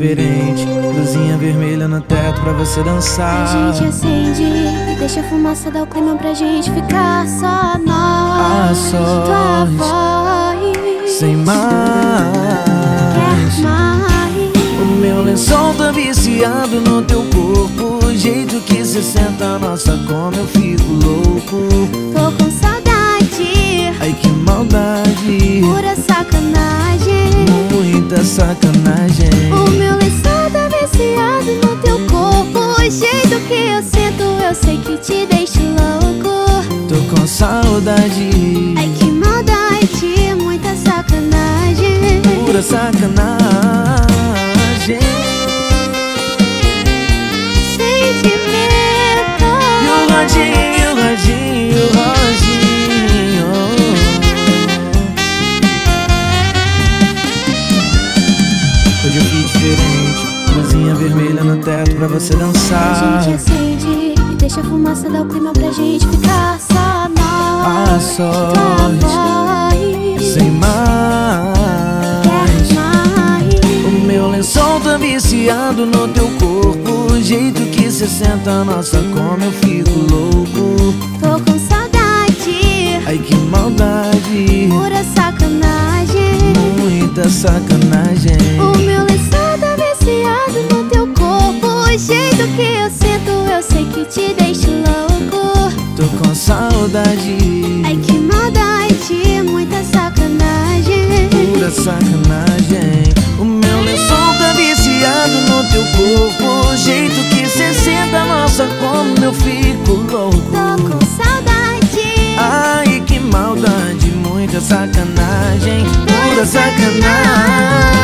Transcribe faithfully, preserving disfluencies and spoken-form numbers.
diferente, luzinha vermelha no teto pra você dançar. A gente acende e deixa a fumaça dar o clima pra gente ficar só nós. A sós, tua voz, sem mais. quer mais. O meu lençol tá viciado no teu corpo, o jeito que cê senta, nossa, como eu fico louco. Tô com saudade, Ai que maldade, pura sacanagem, muita sacanagem. o meu lençol tá viciado no teu corpo, o jeito que eu sinto eu sei que te deixo louco. Tô com saudade, Ai que maldade, muita sacanagem, pura sacanagem. sentimento. E o rodinho, o rodinho, o rodinho. Hoje eu fiz diferente, luzinha vermelha no teto pra você A dançar. gente acende e deixa a fumaça dar o clima pra gente ficar só nós. A sós, tua voz, sem mais. quer mais. O meu lençol tá viciado no teu corpo, o jeito que cê senta, nossa, como eu fico louco. Tô com saudade, Ai que maldade, pura sacanagem, muita sacanagem. o meu lençol tá viciado no teu corpo, o jeito que eu sinto eu sei que te deixo louco. Tô com saudade, Ai que maldade, muita sacanagem, pura sacanagem. O meu lençol tá viciado no teu corpo, o jeito que cê senta, nossa, como eu fico louco. tô com saudade, Ai que maldade, muita sacanagem, pura sacanagem.